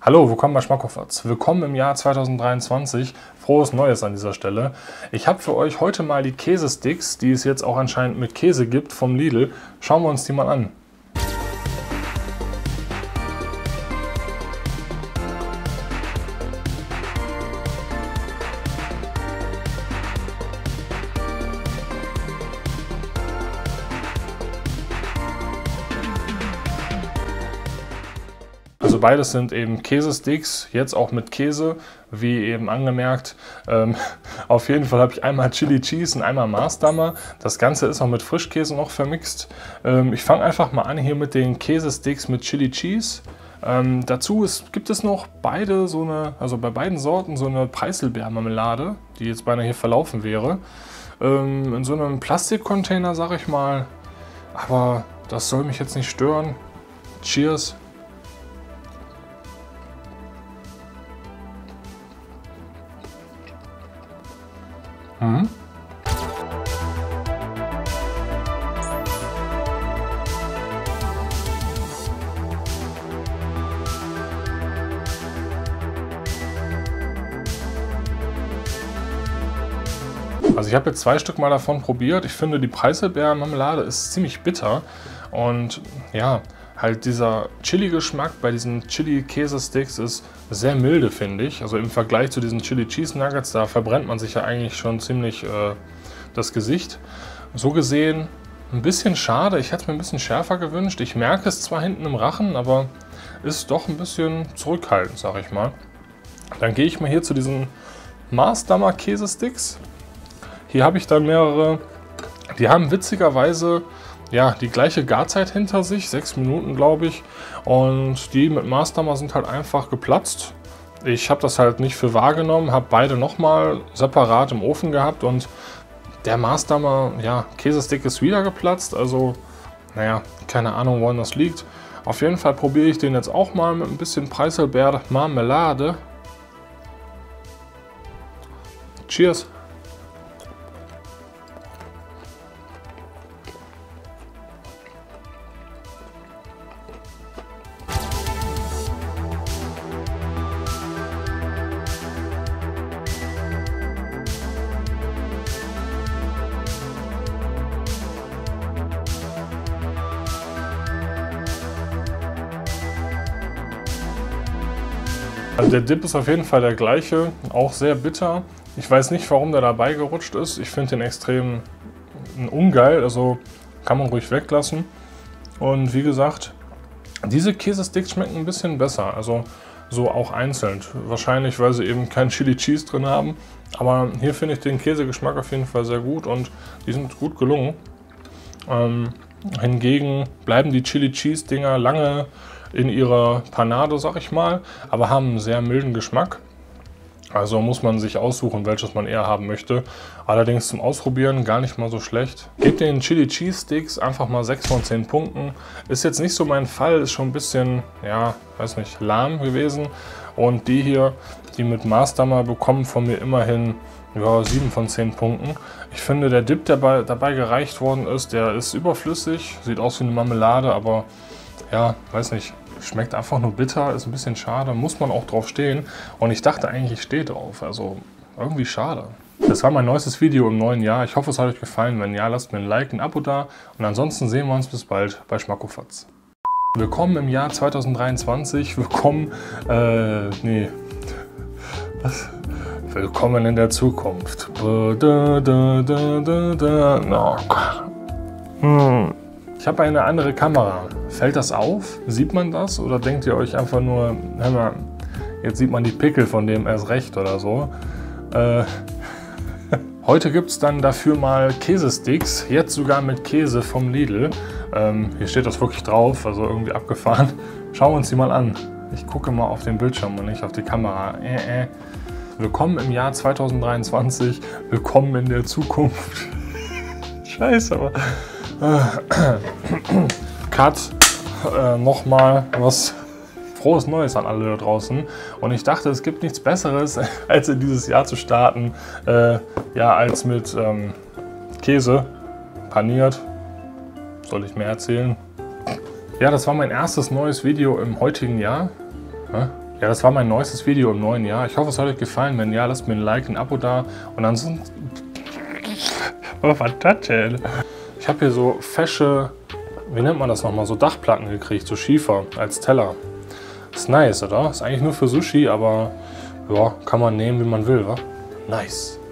Hallo, willkommen bei Schmackofatz. Willkommen im Jahr 2023. Frohes Neues an dieser Stelle. Ich habe für euch heute mal die Käsesticks, die es jetzt auch anscheinend mit Käse gibt, vom Lidl. Schauen wir uns die mal an. Also beides sind eben Käsesticks, jetzt auch mit Käse, wie eben angemerkt. Auf jeden Fall habe ich einmal Chili Cheese und einmal Maasdammer. Das Ganze ist auch mit Frischkäse noch vermixt. Ich fange einfach mal an hier mit den Käsesticks mit Chili Cheese. Dazu gibt es noch bei beiden Sorten so eine Preiselbeermarmelade, die jetzt beinahe hier verlaufen wäre. In so einem Plastikcontainer, sage ich mal. Aber das soll mich jetzt nicht stören. Cheers! Also ich habe jetzt 2 Stück mal davon probiert. Ich finde, die Preiselbeermarmelade ist ziemlich bitter und ja, halt dieser Chili-Geschmack bei diesen Chili-Käse-Sticks ist sehr milde, finde ich. Also im Vergleich zu diesen Chili-Cheese-Nuggets, da verbrennt man sich ja eigentlich schon ziemlich das Gesicht. So gesehen ein bisschen schade. Ich hätte es mir ein bisschen schärfer gewünscht. Ich merke es zwar hinten im Rachen, aber ist doch ein bisschen zurückhaltend, sage ich mal. Dann gehe ich mal hier zu diesen Maasdammer Käsesticks. Hier habe ich dann mehrere. Die haben witzigerweise ja, die gleiche Garzeit hinter sich, 6 Minuten glaube ich. Und die mit Maasdammer sind halt einfach geplatzt. Ich habe das halt nicht für wahrgenommen, habe beide nochmal separat im Ofen gehabt und der Maasdammer, ja, Käsestick ist wieder geplatzt. Also, naja, keine Ahnung, woran das liegt. Auf jeden Fall probiere ich den jetzt auch mal mit ein bisschen Preiselbeermarmelade. Cheers! Also der Dip ist auf jeden Fall der gleiche, auch sehr bitter. Ich weiß nicht, warum der dabei gerutscht ist. Ich finde den extrem ungeil, also kann man ruhig weglassen. Und wie gesagt, diese Käsesticks schmecken ein bisschen besser, also so auch einzeln. Wahrscheinlich, weil sie eben kein Chili Cheese drin haben. Aber hier finde ich den Käsegeschmack auf jeden Fall sehr gut und die sind gut gelungen. Hingegen bleiben die Chili Cheese Dinger lange in ihrer Panade, sag ich mal, aber haben einen sehr milden Geschmack. Also muss man sich aussuchen, welches man eher haben möchte. Allerdings zum Ausprobieren gar nicht mal so schlecht. Gebt den Chili Cheese Sticks einfach mal 6 von 10 Punkten. Ist jetzt nicht so mein Fall, ist schon ein bisschen, ja, weiß nicht, lahm gewesen. Und die hier, die mit Maasdammer, bekommen von mir immerhin ja, 7 von 10 Punkten. Ich finde, der Dip, der dabei gereicht worden ist, der ist überflüssig. Sieht aus wie eine Marmelade, aber ja, weiß nicht, schmeckt einfach nur bitter, ist ein bisschen schade, muss man auch drauf stehen. Und ich dachte eigentlich, ich stehe drauf, also irgendwie schade. Das war mein neuestes Video im neuen Jahr. Ich hoffe, es hat euch gefallen. Wenn ja, lasst mir ein Like, ein Abo da. Und ansonsten sehen wir uns bis bald bei Schmackofatz. Willkommen im Jahr 2023. Willkommen, Willkommen in der Zukunft. Ich habe eine andere Kamera. Fällt das auf? Sieht man das? Oder denkt ihr euch einfach nur, hör mal, jetzt sieht man die Pickel von dem erst recht oder so? Heute gibt es dann dafür mal Käsesticks, jetzt sogar mit Käse vom Lidl. Hier steht das wirklich drauf, also irgendwie abgefahren. Schauen wir uns die mal an. Ich gucke mal auf den Bildschirm und nicht auf die Kamera. Willkommen im Jahr 2023, willkommen in der Zukunft. Scheiße, aber... Cut, nochmal was Frohes Neues an alle da draußen. Und ich dachte, es gibt nichts Besseres, als in dieses Jahr zu starten, ja, als mit Käse paniert. Soll ich mehr erzählen? Ja, das war mein erstes neues Video im heutigen Jahr. Ja, das war mein neuestes Video im neuen Jahr. Ich hoffe, es hat euch gefallen. Wenn ja, lasst mir ein Like, ein Abo da. Und ansonsten... Was war das denn? Ich habe hier so fesche, wie nennt man das nochmal, so Dachplatten gekriegt, so Schiefer als Teller. Ist nice, oder? Ist eigentlich nur für Sushi, aber ja, kann man nehmen, wie man will, wa? Nice.